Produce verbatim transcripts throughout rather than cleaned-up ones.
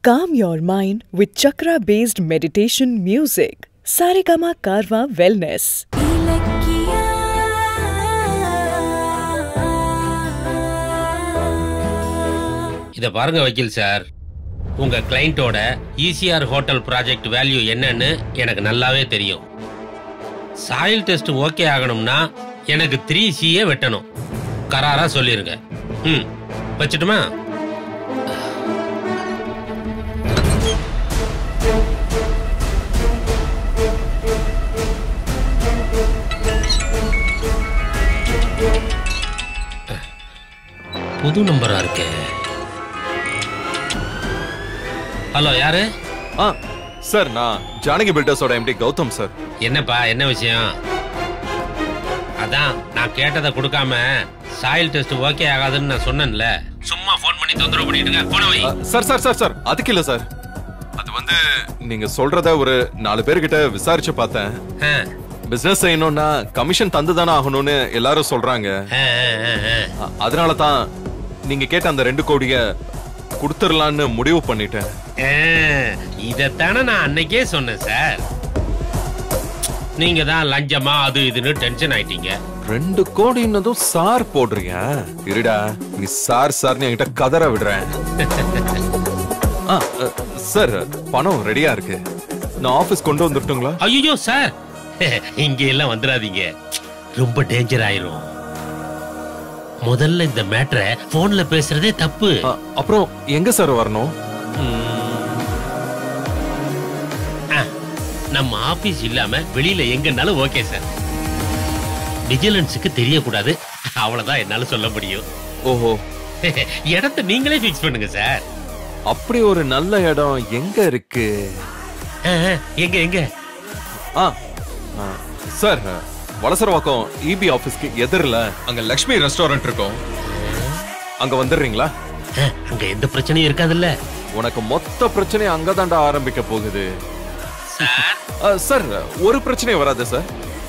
Calm your mind with chakra-based meditation music. Saregama Karwa Wellness. இத பாருங்க வக்கீல் sir, உங்க கிளையண்டோட ஈசிஆர் ஹோட்டல் ப்ராஜெக்ட் வேல்யூ என்னன்னு எனக்கு நல்லாவே தெரியும். சாயில் டெஸ்ட் ஓகே ஆகணும்னா எனக்கு த்ரீ சியே வெட்டணும். கராரா சொல்லிருங்க. ம், வச்சுட்டுமா? புது நம்பரா இருக்கே. ஹலோ, யாரு? ஆ சார், நான் ஜானகி பில்டர்ஸோட எம்டி கௌதம் சார். என்னப்பா, என்ன விஷயம்? அதான் நான் கேட்டதை கொடுக்காம சாயில் டெஸ்ட் ஓகே ஆகாதுன்னு நான் சொன்னேன்ல. சும்மா ஃபோன் பண்ணி தொந்தரவு பண்ணிட்டு இருக்க. போன வை. சார் சார் சார் சார் அதுக்கு இல்ல சார். அது வந்து நீங்க சொல்றத ஒரு நாலு பேர்கிட்ட விசாரிச்சு பார்த்தேன். பிசினஸ் செய்யணும்னா கமிஷன் தந்து தானே ஆகணும்னு எல்லாரும் சொல்றாங்க. அதனால தான் நீங்க கேட்ட அந்த ரெண்டு கோடிய கொடுத்துடலான்னு முடிவு பண்ணிட்டேன். இதத்தானே நான் அன்னைக்கே சொன்னேன் சார். நீங்க தான் லஞ்சமா அது இதுன்னு டென்ஷன் ஆயிட்டீங்க. ரெண்டு கோடின்னதும் சார் போடுறீங்க. இருடா, நீ சார் சார்னு என்கிட்ட கதற விடுறேன். சார், பணம் ரெடியா இருக்கு. நான் ஆபீஸ் கொண்டு வந்துட்டுங்களா? ஐயோ சார், இங்க எல்லாம் வந்துடாதீங்க, ரொம்ப டேஞ்சர் ஆயிரும். முதல்ல இந்த மேட்டரை போன்ல பேசுறதே தப்பு. அப்புறம் எங்க சார் வரணும்? நம்ம ஆபீஸ் இல்லாம வெளியில எங்கனாலும் ஓகே சார். விஜிலன்ஸுக்கு தெரியக்கூடாது, அவ்வளவுதான் என்னால சொல்ல முடியும். ஓஹோ, இடத்தை நீங்களே பிக்ஸ் பண்ணுங்க சார். அப்படி ஒரு நல்ல இடம் எங்க இருக்கு? எங்க எங்க? ஆ சார், வலசரவாக்கம் இபி ஆபீஸ்க்கு எதிரில அங்க லக்ஷ்மி ரெஸ்டாரண்ட் இருக்கும். அங்க வந்துடுறீங்களா? அங்க எந்த பிரச்சனையும் இருக்காதுல்ல. உனக்கு மொத்த பிரச்சனை அங்கதான்டா ஆரம்பிக்க போகுது. சார், ஒரு பிரச்சனை வராது சார்.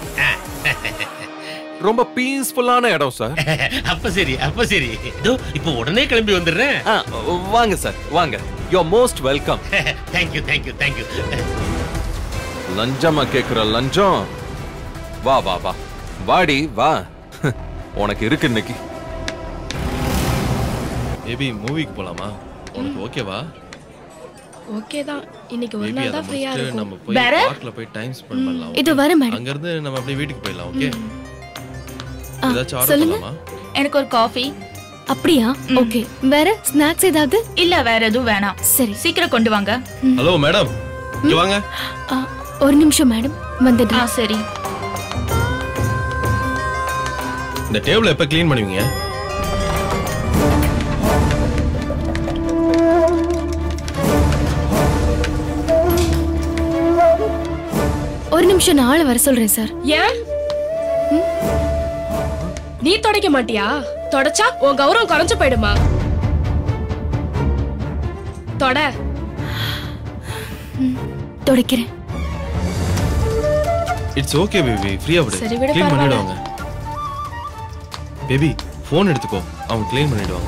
ரொம்ப பீஸ்ஃபுல்லான இடம் சார். அப்ப சரி, அப்ப சரி. இப்போ உடனே கிளம்பி வந்துடுறேன். வாங்க சார், வாங்க. You are most welcome. Thank you, thank you, thank you. லஞ்சமா கேக்குற லஞ்சம். வா வா வா, வாடி வா, உனக்கு இருக்கு இன்னைக்கு. பேபி, மூவிக்கு போலாமா? உனக்கு ஓகேவா? ஓகே தான். இன்னைக்கு ஒரு நாள் தான் ஃப்ரீயா இருக்கும். நம்ம போய் பார்க்ல போய் டைம் ஸ்பெண்ட் பண்ணலாம். இது வர மேடம். அங்க இருந்து நம்ம அப்படியே வீட்டுக்கு போயிடலாம். ஓகே? ஏதாச்சும் ஆர்டர் பண்ணலாமா? எனக்கு ஒரு காஃபி. அப்படியா? ஓகே. வேற ஸ்நாக்ஸ் ஏதாவது? இல்ல, வேற எதுவும் வேணாம். சரி, சீக்கிரம் கொண்டு வாங்க. ஹலோ மேடம், இங்க வாங்க. ஒரு நிமிஷம் மேடம், வந்துடுறேன். ஆ சரி. இந்த டேபிள் எப்ப க்ளீன் பண்ணுவீங்க? ஒரு நிமிஷம், நான் ஆளை வர சொல்றேன் சார். ஏன் நீ தொடக்க மாட்டியா? தொடச்சா உன் கௌரவம் குறைஞ்சு போயிடுமா? தொட. தொடக்கிறேன். இட்ஸ் ஓகே பேபி, ஃப்ரீயா விடு. சரி, விடு, க்ளீன் பண்ணிடுவாங்க. பேபி, ஃபோன் எடுத்துக்கோ, அவங்க க்ளீன் பண்ணிடுவாங்க.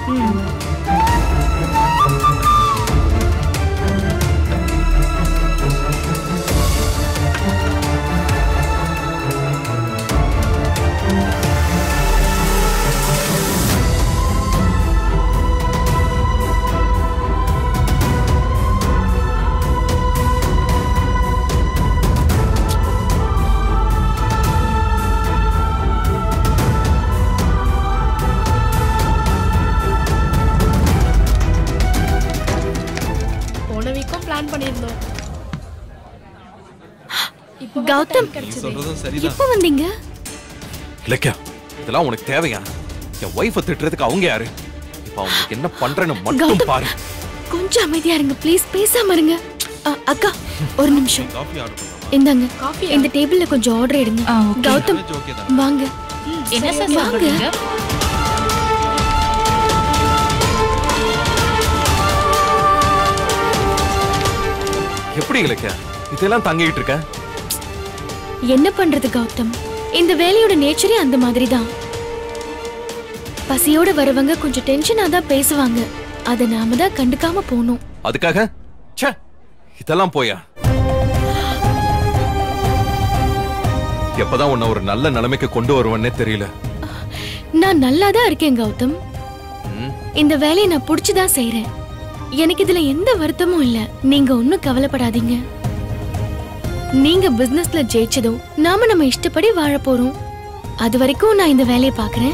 கௌதம், எப்ப வந்தீங்க? லக்கா, இதெல்லாம் உனக்கு தேவையா? என் வைஃபை திட்டுறதுக்கு அவங்க யாரு? இப்ப அவங்களுக்கு என்ன பண்றேன்னு மட்டும் பாரு. கொஞ்சம் அமைதியா இருங்க ப்ளீஸ், பேசாம இருங்க. அக்கா, ஒரு நிமிஷம். காஃபி ஆர்டர் பண்ணலாமா? இந்தாங்க, இந்த டேபிள்ல கொஞ்சம் ஆர்டர் எடுங்க. கௌதம், வாங்க. என்ன சார் சொல்றீங்க? எப்படி லக்கா இதெல்லாம் தங்கிட்டு இருக்க? என்ன பண்றது கௌதம், இந்த வேலையோட நேச்சரே அந்த மாதிரி தான். பசியோட வரவங்க கொஞ்சம் டென்ஷனா தான் பேசுவாங்க, அத நாம தான் கண்டுக்காம போணும். அதுக்காக ச்சே இதெல்லாம் போயா? எப்பதான் உன்னை ஒரு நல்ல நிலைமைக்கு கொண்டு வருவன்னே தெரியல. நான் நல்லாதான் இருக்கேன் கௌதம். இந்த வேலையை நான் புடிச்சுதான் செய்யறேன். எனக்கு இதுல எந்த வருத்தமும் இல்ல. நீங்க ஒண்ணும் கவலைப்படாதீங்க. நீங்க பிசினஸ்ல ஜெயிச்சதும் நாம நம்ம இஷ்டப்படி வாழ போறோம். அது வரைக்கும் நான் இந்த வேலையை பாக்குறேன்.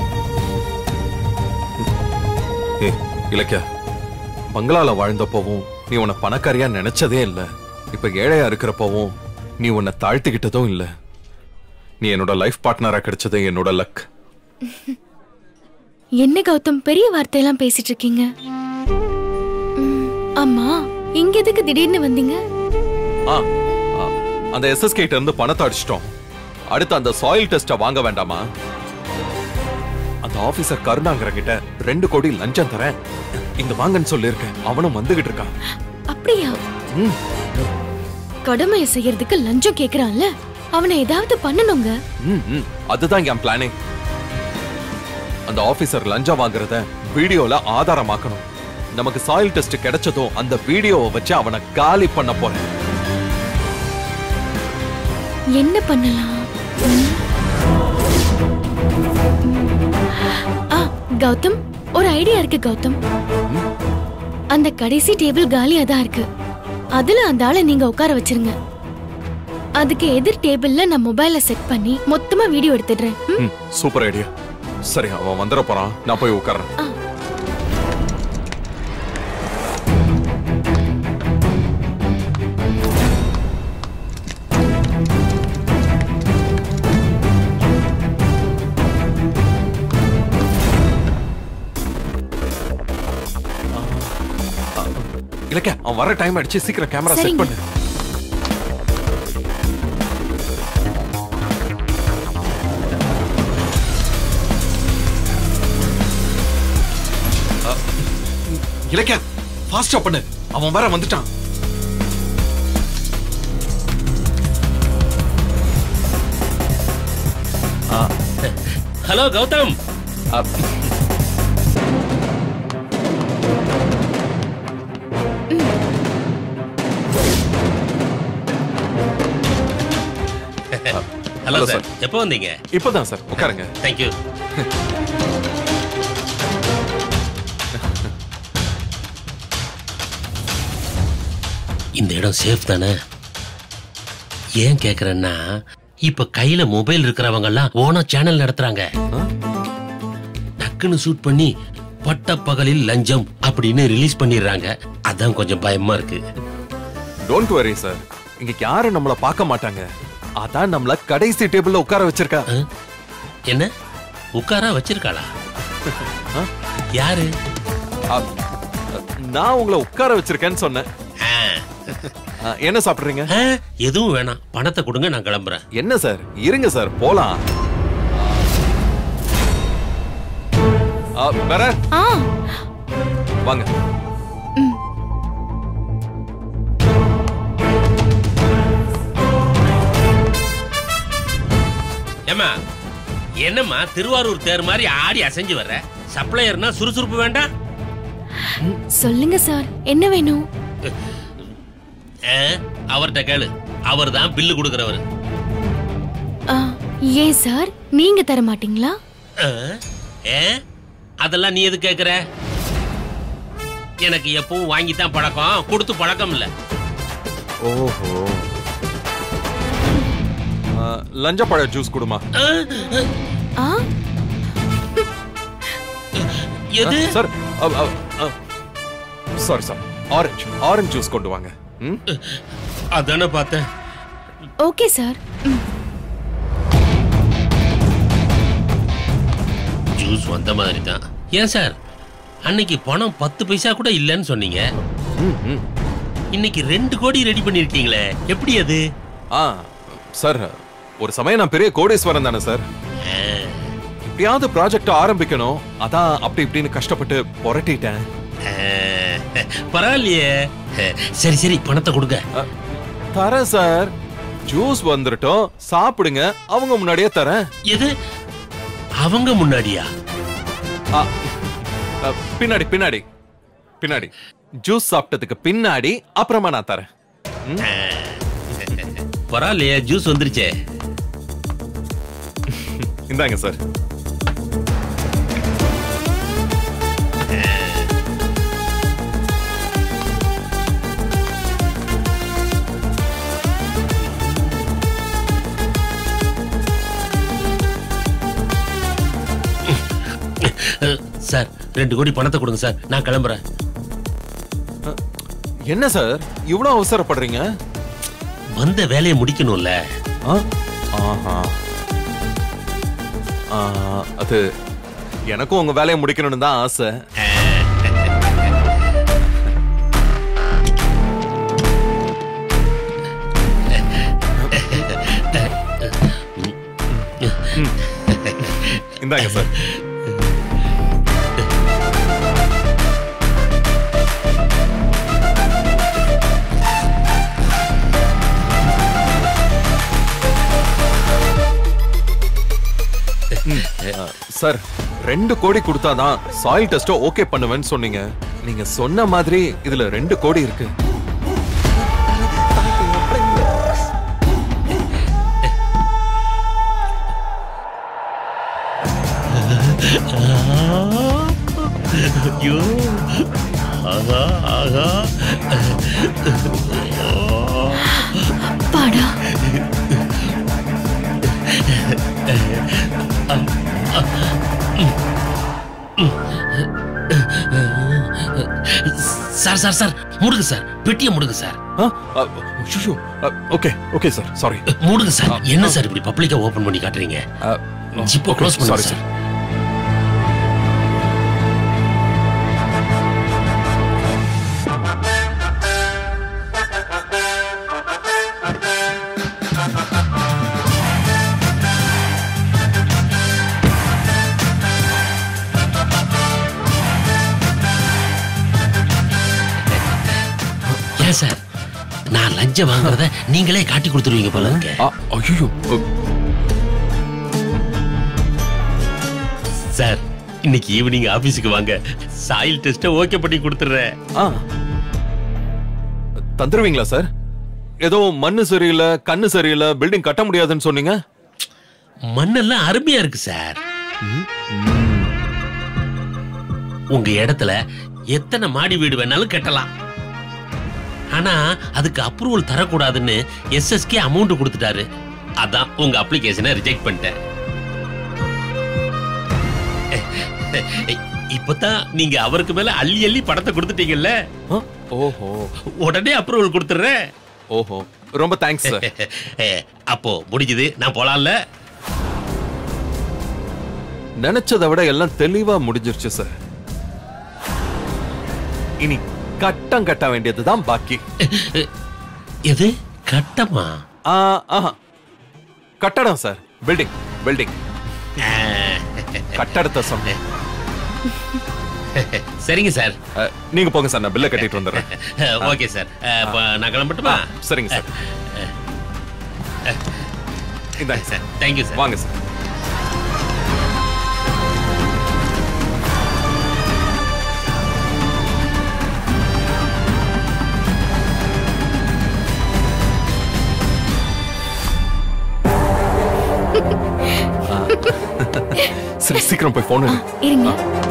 இலக்கியா, பங்களால வாழ்ந்தப்பவும் நீ உன்னை பணக்காரியா நினைச்சதே இல்ல. இப்ப ஏழையா இருக்கிறப்பவும் நீ உன்னை தாழ்த்திக்கிட்டதும் இல்ல. நீ என்னோட லைஃப் பார்ட்னரா கிடைச்சதே என்னோட லக். என்ன கௌதம் பெரிய வார்த்தையெல்லாம் பேசிட்டு இருக்கீங்க? அம்மா இங்க எதுக்கு திடீர்னு வந்தீங்க? அந்த எஸ்எஸ்கே கிட்ட இருந்து பணத்தை அடிச்சிட்டோம். அடுத்து அந்த சாயில் டெஸ்ட வாங்க வேண்டாமா? அந்த ஆபீசர் கருணாங்கர கிட்ட ரெண்டு கோடி லஞ்சம் தரேன், இங்க வாங்கன்னு சொல்லிருக்கேன். அவனும் வந்துகிட்டு இருக்கான். அப்படியா? கடமையை செய்யறதுக்கு லஞ்சம் கேக்குறான்ல, அவனை ஏதாவது பண்ணணுங்க. அதுதான் என் பிளானே. அந்த ஆபீசர் லஞ்சம் வாங்குறத வீடியோல ஆதாரமாக்கணும். நமக்கு சாயில் டெஸ்ட் கிடைச்சதும் அந்த வீடியோவை வச்சு அவனை காலி பண்ண போறேன். என்ன பண்ணலாம்? கௌதம் ஒரு ஐடியா இருக்கு கௌதம். அந்த கடைசி டேபிள் காலியா தான் இருக்கு. அதுல அந்த ஆளை நீங்க உட்கார வச்சிருங்க. அதுக்கு எதிர் டேபிள்ல நான் மொபைல செட் பண்ணி மொத்தமா வீடியோ எடுத்துடுறேன். Super idea. சரி, அவன் வந்துட போறான், நான் போய் உட்கார்றேன். இலக்கியா, அவன் வர டைம் ஆயிடுச்சு, சீக்கிரம் கேமரா செட் பண்ணு. இலக்கியா, ஃபாஸ்டா பண்ணு, அவன் வர வந்துட்டான். ஹலோ கௌதம். ஹலோ சார், எப்போ வந்தீங்க? இப்பதான் சார், உட்காருங்க. Thank you. இந்த இடம் சேஃப் தானே? ஏன் கேக்குறேன்னா, இப்ப கையில மொபைல் இருக்கிறவங்க எல்லாம் ஓனா சேனல் நடத்துறாங்க. டக்குன்னு ஷூட் பண்ணி பட்ட பகலில் லஞ்சம் அப்படின்னு ரிலீஸ் பண்ணிடுறாங்க. அதான் கொஞ்சம் பயமா இருக்கு. டோன்ட் வரி சார், இங்க யாரும் நம்மள பார்க்க மாட்டாங்க. அதான் நம்மள கடைசி டேபிள்ல உட்கார வச்சிருக்கா. என்ன உட்கார வச்சிருக்காளா? யாரு? நான் உங்களை உட்கார வச்சிருக்கேன்னு சொன்னேன். என்ன சாப்பிடுறீங்க? எதுவும் வேணாம், பணத்தை கொடுங்க, நான் கிளம்புறேன். என்ன சார், இருங்க சார், போலாம். வாங்க. ஏமா, என்னம்மா திருவாரூர் தேர் மாதிரி ஆடி அசைஞ்சு வர்ற? சப்ளையர்னா சுறுசுறுப்பு வேண்டாம்? சொல்லுங்க சார், என்ன வேணும்? அவர்கிட்ட கேளு, அவர் தான் பில்லு கொடுக்கறவர். ஏன் சார், நீங்க தர மாட்டீங்களா? அதெல்லாம் நீ எது கேக்குற? எனக்கு எப்பவும் வாங்கித்தான் பழக்கம், கொடுத்து பழக்கம் இல்ல. ஓஹோ, லஞ்சப்பழ ஜூஸ் கொடுமா. எது sir? Sorry sir, orange orange juice கொண்டு வாங்க. அதானே பார்த்தேன். Okay sir. ஜூஸ் வந்த மாதிரி தான். ஏன் சார், அன்னைக்கு பணம் பத்து பைசா கூட இல்லைன்னு சொன்னீங்க. இன்னைக்கு ரெண்டு கோடி ரெடி பண்ணிருக்கீங்களே, எப்படி அது? ஆ சார், ஒரு சமயம் நான் பெரிய கோடீஸ்வரன் தானே சார். எப்படியாவது ப்ராஜெக்ட் ஆரம்பிக்கணும், அதான் அப்படி இப்படின்னு கஷ்டப்பட்டு புரட்டிட்டேன். பரவாயில்லையே. சரி சரி, பணத்தை கொடுங்க. தரேன் சார், ஜூஸ் வந்துட்டோம், சாப்பிடுங்க. அவங்க முன்னாடியே தரேன். எது அவங்க முன்னாடியா? பின்னாடி பின்னாடி பின்னாடி. ஜூஸ் சாப்பிட்டதுக்கு பின்னாடி அப்புறமா நான் தரேன். பரவாயில்லையே, ஜூஸ் வந்துருச்சே. இந்தாங்க சார். சார் ரெண்டு கோடி பணத்தை கொடுங்க சார், நான் கிளம்புறேன். என்ன சார் இவ்வளவு அவசரப்படுறீங்க? வந்த வேலையை முடிக்கணும்ல. அது எனக்கும் உங்க வேலையை முடிக்கணும்னு தான் ஆசை. இந்தாங்க சார். சார் ரெண்டு கோடி கொடுத்தாதான் சாயில் டெஸ்ட் ஓகே பண்ணுவேன்னு சொன்னீங்க. நீங்க சொன்ன மாதிரி இதுல ரெண்டு கோடி இருக்கு. ஐயோ, ஆகா ஆகா பாடா. சார் சார் சார் மூடுங்க சார், பெட்டியை மூடுங்க sir. Okay okay sir, sorry. மூடுங்க சார். என்ன சார் இப்படி பப்ளிக்கா ஓபன் பண்ணி காட்டுறீங்க? ஜிப்போ க்ளோஸ் பண்ணுங்க சார். சார் நான் லஞ்சம் வாங்குறத நீங்களே காட்டி கொடுத்துருவீங்க போல இருக்கு. ஐயோ சார், இன்னைக்கு ஈவினிங் ஆபீஸ்க்கு வாங்க, சாயில் டெஸ்ட் ஓகே பண்ணி கொடுத்துறேன். தந்துருவீங்களா சார்? ஏதோ மண்ணு சரியில்லை, கண்ணு சரியில்லை, பில்டிங் கட்ட முடியாதுன்னு சொன்னீங்க. மண்ணெல்லாம் அருமையா இருக்கு சார். உங்க இடத்துல எத்தனை மாடி வீடு வேணாலும் கட்டலாம். ஆனா அதுக்கு அப்ரூவல் தரக்கூடாதுன்னு எஸ்எஸ்கே அமௌண்ட் கொடுத்துட்டாரு. அதான் உங்க அப்ளிகேஷனை ரிஜெக்ட் பண்ணிட்டேன். இப்பதான் நீங்க அவருக்கு மேல அள்ளி அள்ளி படத்தை கொடுத்துட்டீங்கல்ல. ஓஹோ, உடனே அப்ரூவல் கொடுத்துறேன். ஓஹோ, ரொம்ப தேங்க்ஸ் சார். அப்போ முடிஞ்சது, நான் போலாம்ல. நினைச்சதை விட எல்லாம் தெளிவா முடிஞ்சிருச்சு சார். இனி கட்டம் கட்ட வேண்டியதுதான் பாக்கி. எது கட்டமா? கட்டடம் சார், பில்டிங் பில்டிங் கட்டடத்தை சொன்னேன். சரிங்க சார், நீங்க போங்க சார், நான் பில்ல கட்டிட்டு வந்துடுறேன். ஓகே சார், நான் கிளம்பட்டுமா? சரிங்க சார். இந்தாங்க சார். Thank you sir. வாங்க சார். சரி, சீக்கிரம் போய் போன் இருங்க.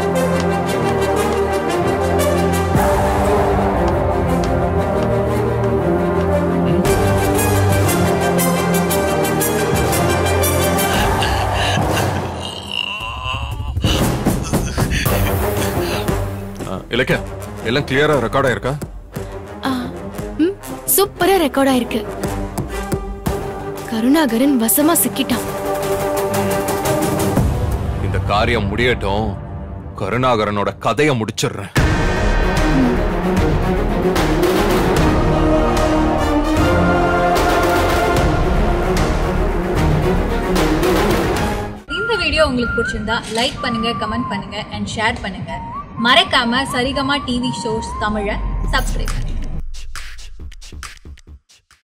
இலக்கிய எல்லாம் கிளியரா ரெக்கார்ட் ஆயிருக்கா? சூப்பரா ரெக்கார்ட் ஆயிருக்கு. கருணாகரன் வசமா சிக்கிட்டான். இந்த காரியம் முடியட்டும், கருணாகரனோட கதையை முடிச்சிடுறேன். இந்த வீடியோ உங்களுக்கு பிடிச்சிருந்தா லைக் பண்ணுங்க, கமெண்ட் பண்ணுங்க அண்ட் ஷேர் பண்ணுங்க. மறக்காம சரிகமா டிவி ஷோஸ் தமிழை சப்ஸ்கிரைப் பண்ணுங்க.